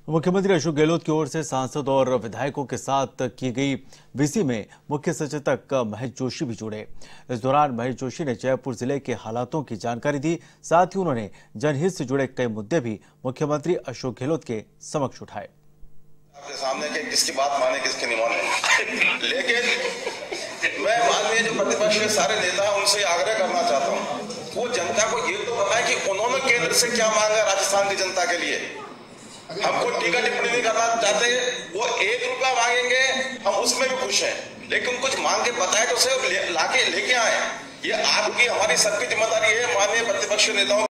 मुख्यमंत्री अशोक गहलोत की ओर से सांसद और विधायकों के साथ की गई वीसी में मुख्य सचेतक महेश जोशी भी जुड़े। इस दौरान महेश जोशी ने जयपुर जिले के हालातों की जानकारी दी। साथ ही उन्होंने जनहित से जुड़े कई मुद्दे भी मुख्यमंत्री अशोक गहलोत के समक्ष उठाए। आपके सामने कि किसकी बात माने किसकी नहीं माने, लेकिन मैं माननीय जो प्रतिपक्ष के सारे नेता हैं उनसे आग्रह करना चाहता हूँ, वो जनता को ये तो बताएं कि उन्होंने केंद्र से क्या मांगा राजस्थान की जनता के लिए। हमको टीका टिप्पणी नहीं करना चाहते, वो 1 रुपया मांगेंगे हम उसमें भी खुश हैं, लेकिन कुछ मांग के बताए तो उसे लाके लेके आए। ये आपकी हमारी सबकी जिम्मेदारी है माननीय प्रतिपक्ष नेताओं।